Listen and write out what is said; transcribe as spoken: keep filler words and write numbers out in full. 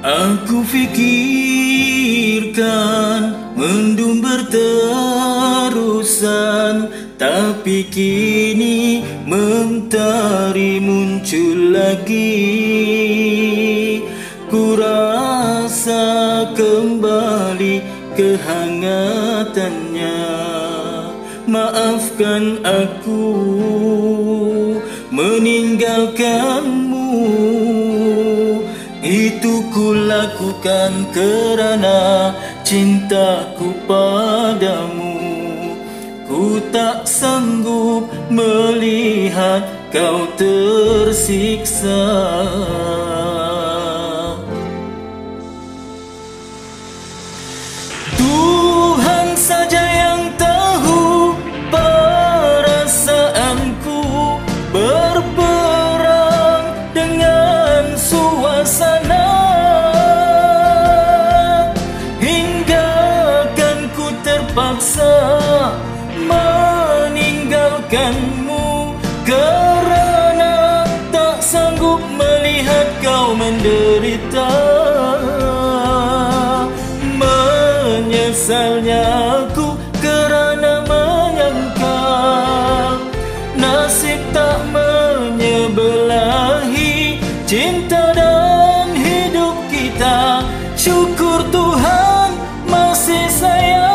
Aku fikirkan mendung berterusan, tapi kini mentari muncul lagi. Ku rasa kembali kehangatannya. Maafkan aku meninggalkanmu. Itu ku lakukan kerana cintaku padamu. Ku tak sanggup melihat kau tersiksa. Tuhan saja yang tahu perasaanku berperang dengan suasana, hingga kan ku terpaksa meninggalkanmu kerana tak sanggup melihat kau menderita. Menyesalnya aku kerana menyangka nasib tak menyebelahi cinta dan hidup kita. Syukur Tuhan masih sayang.